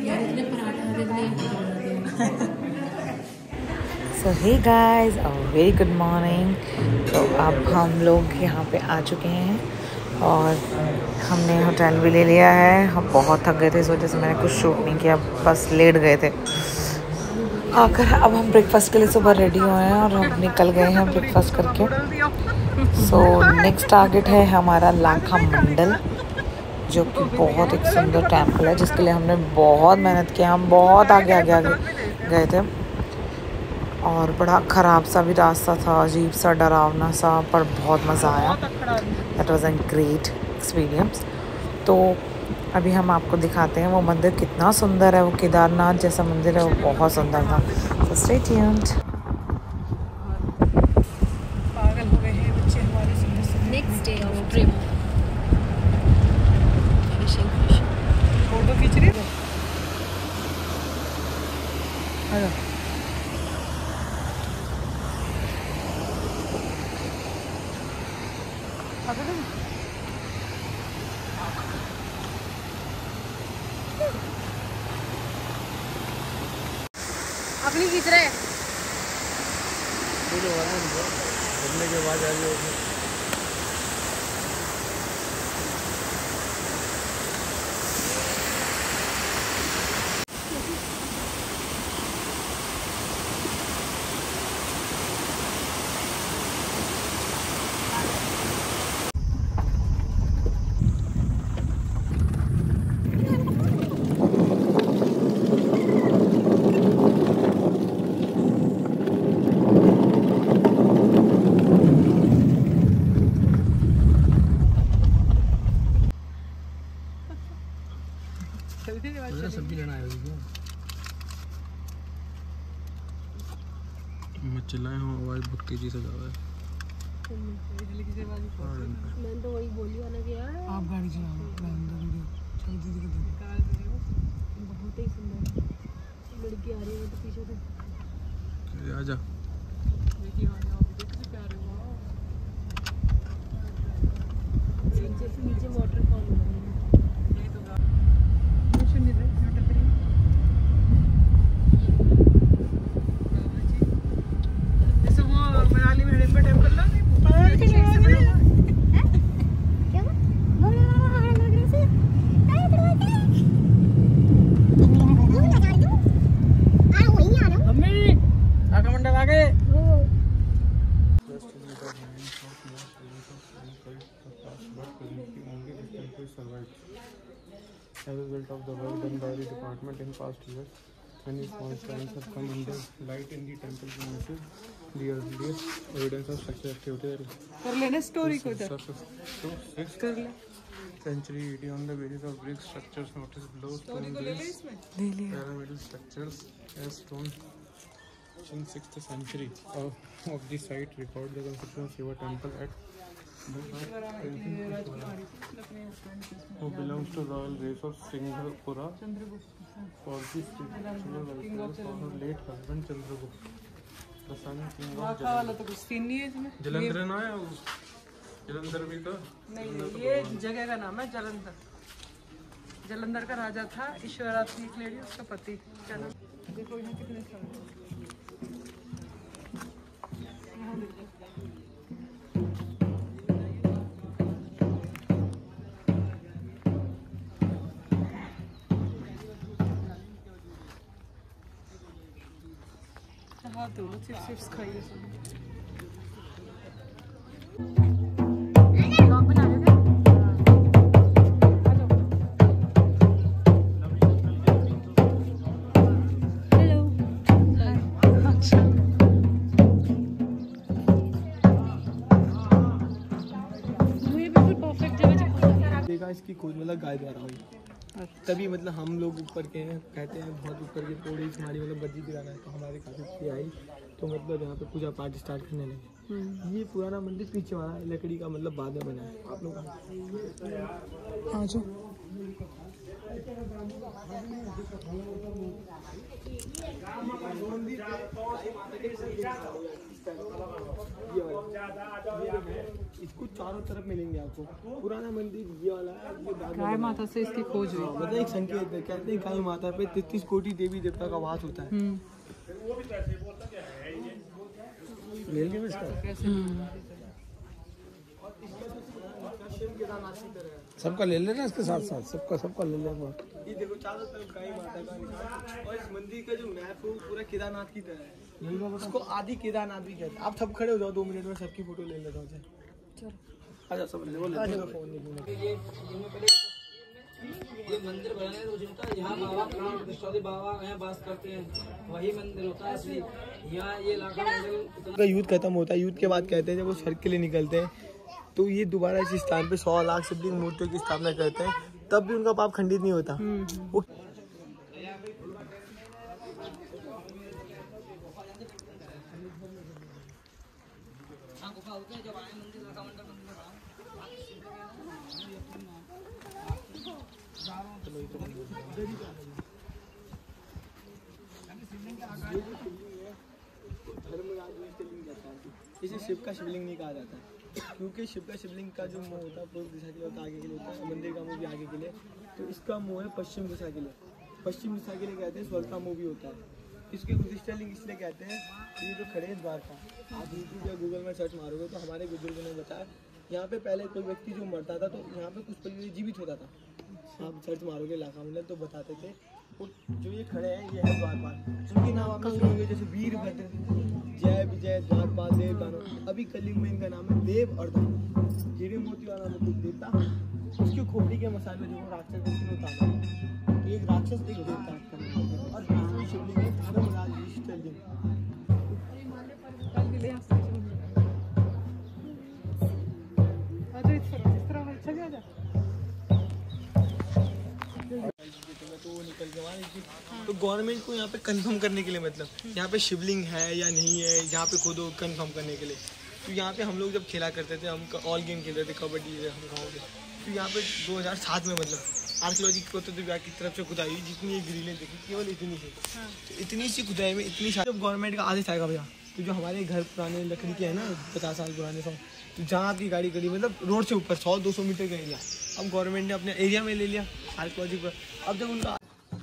सो hey guys, very good morning. तो अब हम लोग यहाँ पे आ चुके हैं और हमने होटल भी ले लिया है। हम बहुत थक गए थे, इस वजह से मैंने कुछ शूट नहीं किया, बस लेट गए थे। आकर अब हम ब्रेकफास्ट के लिए सुबह रेडी हुए हैं और हम निकल गए हैं ब्रेकफास्ट करके। सो नेक्स्ट टारगेट है हमारा लाखा मंडल, जो कि बहुत एक सुंदर टेम्पल है, जिसके लिए हमने बहुत मेहनत की। हम बहुत आगे आगे आगे गए थे और बड़ा ख़राब सा भी रास्ता था, अजीब सा, डरावना सा, पर बहुत मज़ा आया। That was a great experience. तो अभी हम आपको दिखाते हैं वो मंदिर कितना सुंदर है। वो केदारनाथ जैसा मंदिर है, वो बहुत सुंदर था। So stay tuned. पागल हो गए हैं बच्चे हमारे सुंदर। Next day of trip photo खींच रही है। अपनी खींच रहे हैं। के बाद आ रही होगी। सब्जी लेना आया क्या? मैं चिल्लाया हूँ, आवाज़ बहुत तेजी से जा रहा है। मैं तो वही बोली वाला कि यार आप गाड़ी चलाओ, मैं अंदर वीडियो चलती थी। बहुत ही सुंदर लड़की आ रही है तो पीछे से आजा। देखिए कितने प्यारे नीचे वाटरफॉल हो रही है। As a result of the work done by the department in past years, many small shrines have come under light in the temple premises. The earliest evidence of such activity कर लेना story को तो 6th century AD on the basis of brick structures noticed below stone base pyramidal structures as stone in 6th century of the site record the construction of Shiva temple at who belongs to royal race of Singhapura for the spiritual welfare for her late husband Chandragupta, the son king of Jalandhar. Jalandhar ना है, जलंधर भी तो नहीं, ये जगह का नाम है जलंधर। जलंधर का राजा था ईश्वरा थी एक लेडी, उसका पति। चलो देखो यहाँ कितने सारे तो चिप्स खाइए सब। इसकी खोज मतलब गाय द्वारा हुई, तभी मतलब हम लोग ऊपर के हैं, कहते हैं बहुत ऊपर की थोड़ी हमारी मतलब बज्जी गिराना है, तो हमारे काफी आई तो मतलब यहाँ पे पूजा पाठ स्टार्ट करने लगे। ये पुराना मंदिर पीछे वाला लकड़ी का मतलब बाद में बना है। आप लोग आ जाओ। इसको इसको चारों तरफ मिलेंगे आपको। पुराना मंदिर ये वाला है, ये गाय माता से इसकी खोज हुई। मतलब एक संकेत है, कहते हैं गाय माता पे 33 कोटि देवी देवता का वास होता है। ले लेंगे इसका सबका ले लेना इसके साथ साथ सबका ले लेना। ये देखो चारों तरफ गाय माता का निशान और इस मंदिर का जो मैप है वो पूरा केदारनाथ की तरह है। इसको आदि केदारनाथ भी कहते हैं। आप सब खड़े हो जाओ 2 मिनट में सबकी फोटो ले लेता हूँ। चलो आजा सब ले लो। ये मंदिर बना है जिनका यहाँ बाबा प्राण प्रतिष्ठा बाबा यहाँ वास करते हैं, वही मंदिर होता है असली। यहाँ ये इलाका का युद्ध खत्म होता है, युद्ध के बाद कहते हैं जब वो स्वर्ग के लिए निकलते हैं तो ये दोबारा इस स्थान पे 100 लाख शिवलिंग मूर्तियों की स्थापना करते हैं, तब भी उनका पाप खंडित नहीं होता। वो इसे शिव का शिवलिंग नहीं कहा जाता क्योंकि शिव का शिवलिंग का जो मुंह होता है पूर्व दिशा के लिए होता है, आगे के लिए होता है, मंदिर का मुंह भी आगे के लिए, तो इसका मुंह है पश्चिम दिशा के लिए। पश्चिम दिशा के लिए कहते हैं स्वर्ग का मुंह भी होता है। इसके उद्दिष्टलिंग इसलिए कहते हैं ये जो खड़े हैं द्वारका, आप यूट्यूब या गूगल में सर्च मारोगे तो हमारे बुजुर्गों ने बताया यहाँ पे पहले कोई व्यक्ति जो मरता था तो यहाँ पे कुछ पल जीवित होता था। आप सर्च मारोगे इलाका में तो बताते थे। और जो ये खड़े हैं ये है द्वारपाल, उनके नाम आपने सुने होंगे जैसे वीरभद्र, जय विजय, द्वारपाल, देव दानव। अभी कलयुग में इनका नाम है देव और दानव। हीरे मोती वाला मुकुट देवता, उसकी खोपड़ी के मसाले जो राक्षस होता है, तो एक राक्षस एक देवता और दूसरी शिवलिंग है धर्मराज शिवलिंग। तो गवर्नमेंट को यहाँ पे कंफर्म करने के लिए, मतलब यहाँ पे शिवलिंग है या नहीं है, यहाँ पे खुद कंफर्म करने के लिए, तो यहाँ पे हम लोग जब खेला करते थे, हम ऑल गेम खेलते थे, कबड्डी हम गाँव के, तो यहाँ पे 2007 में मतलब आर्कियोलॉजी विभाग की तरफ से खुदाई जितनी ये ग्रिलें देखी केवल इतनी सी, तो इतनी सी खुदाई में इतनी सारी। जब गवर्नमेंट का आदेश आएगा भैया, तो जो हमारे घर पुराने लकड़ी के हैं ना 50 साल पुराने 100, तो जहाँ आपकी गाड़ी खड़ी मतलब रोड से ऊपर 100-200 मीटर का एरिया अब गवर्नमेंट ने अपने एरिया में ले लिया आर्कियोलॉजी पर। अब जब उनका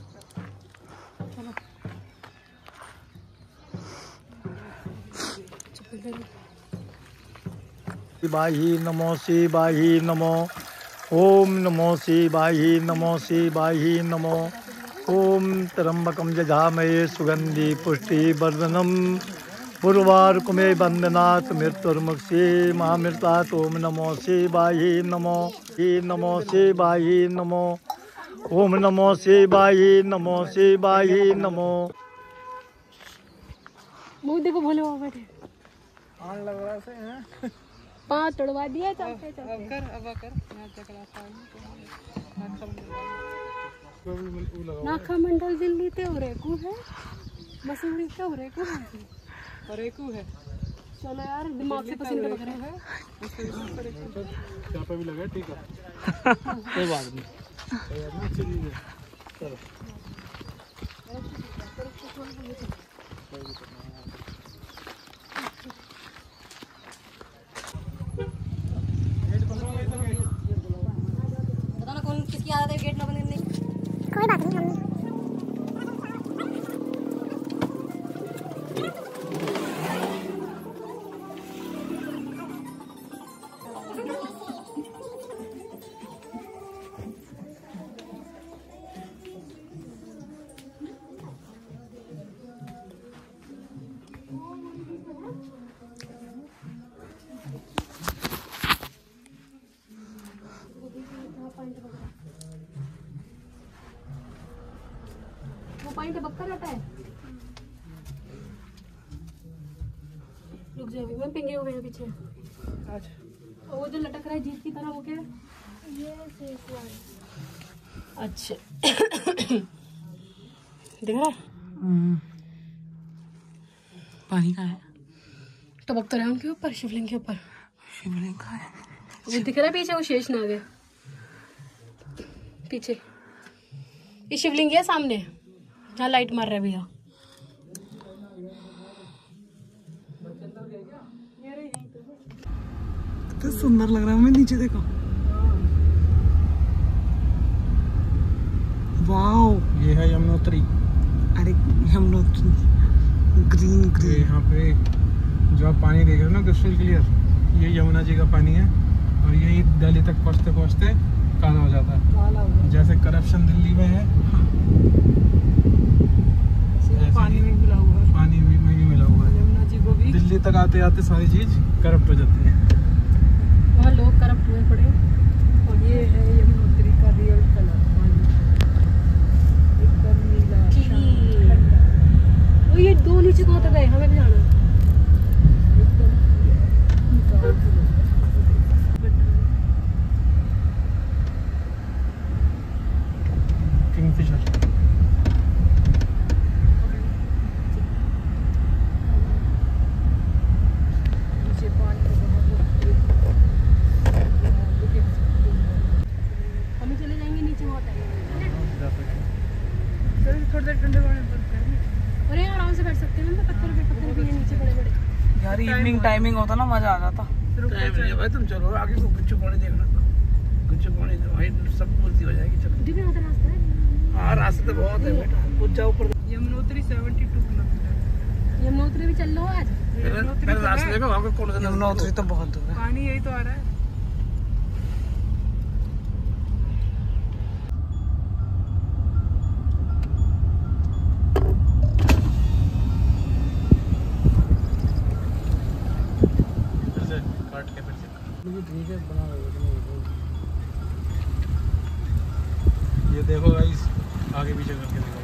शिवाही नमो शिवाही नमो ओम नमो शिवाही नमो शिवाही नमो ओम त्र्यंबकं यजामहे सुगंधि पुष्टि वर्धनम पूर्वार्कुमे वंदनात् मृत्युर्मुक्षी महामृतात् ओम नमो शिवाही नमो शिवाही नमो ओम नमो शिवाही नमो। मुँह देखो भोले बाबा बैठे आग लग रहा है, पाँव तोड़वा दिया। चलते चलते नाखा मंडल दिल्ली ते उरेकू है, मसूरी ते उरेकू है, चलो यार दिमाग से पसंद कर रहे हैं। यहाँ पे भी लगा ठीक है कोई बात नहीं, चलिए चलो। पता ना कौन किसकी आदत है गेट ना बंद करने की। कोई बात नहीं, वो पॉइंट बक्का रहता है। रुक जाओ, मैं पिंगे हुए हैं पीछे। और वो जो लटक रहा है जीप की तरह वो क्या है? ये अच्छा दिख रहा है? पानी का है, टपक तो रहा है उनके ऊपर, शिवलिंग के ऊपर। शिवलिंग का है, वो दिख रहा है पीछे, वो शेषनाग है पीछे। ये शिवलिंग है सामने जहाँ लाइट मार रहा है भैया। तो सुंदर लग रहा है। मैं नीचे देखो, वाओ ये है यमुनोत्री। अरे यमुनोत्री ग्रीन ग्रीन। यहाँ पे जो आप पानी देख रहे हो ना क्रिस्टल क्लियर, ये यमुना जी का पानी है और यही दिल्ली तक पहुँचते पहुँचते काला हो जाता है। जैसे करप्शन दिल्ली में है, पानी में मिला हुआ है, पानी में भी मिला हुआ है। यमुना जी को भी दिल्ली तक आते आते सारी चीज करप्ट हो जाती है। वहाँ लोग करप्ट हुए पड़े। और ये है यमुनोत्री का रियल कलर, एकदम नीला ठंडा। वो ये दो नीचे कहाँ तक गए, हमें भी जाना है। किंगफिशर हमें चले जाएंगे नीचे, बहुत है। थोड़ी देर ठंडे पानी में। और यहाँ आराम से बैठ सकते हैं, पत्थर भी है नीचे बड़े बड़े। यार इवनिंग टाइमिंग होता ना, मजा आ जाता। टाइम नहीं है भाई, तुम चलो आगे को गुच्चू पानी देखना। गुच्चू पानी वहीं सब पूर्ति हो जाएगी। चलो भी आता रास्ता है। हाँ रास्ते तो बहुत है बेटा, कुछ जाओ ऊपर। यमुनोत्री 72 किलोमीटर। यमुनोत्री भी चल लो आज। पहले रास्ते देखो वहाँ पे कौन सा यमुनोत्री तो बहुत दूर है। पानी यही तो आ रहा है। काट के फिर से ये देखो गाइस, आगे पीछे करके देखो।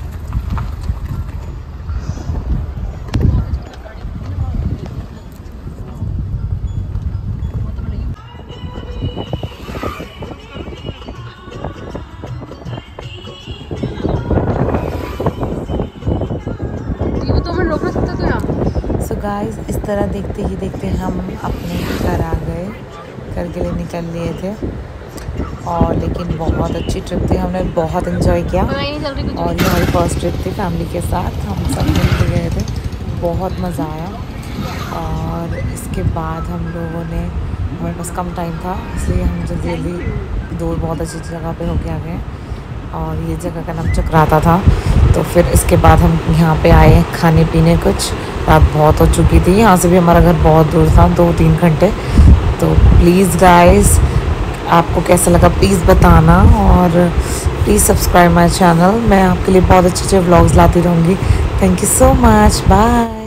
सो गाइस इस तरह देखते ही देखते हम अपने घर आ गए। घर के लिए निकल लिए थे और लेकिन बहुत अच्छी ट्रिप थी, हमने बहुत एंजॉय किया। और ये हमारी फर्स्ट ट्रिप थी फैमिली के साथ, हम सब मिलके गए थे, बहुत मज़ा आया। और इसके बाद हम लोगों ने, हमारे पास कम टाइम था इसलिए हम जल्दी दूर बहुत अच्छी जगह पे होके आ गए। और ये जगह का नाम चक्राता था। तो फिर इसके बाद हम यहाँ पे आए खाने पीने कुछ। रात बहुत हो चुकी थी, यहाँ से भी हमारा घर बहुत दूर था, 2-3 घंटे। तो प्लीज़ गाइस, आपको कैसा लगा प्लीज़ बताना और प्लीज़ सब्सक्राइब माय चैनल। मैं आपके लिए बहुत अच्छे अच्छे व्लॉग्स लाती रहूँगी। Thank you so much, bye.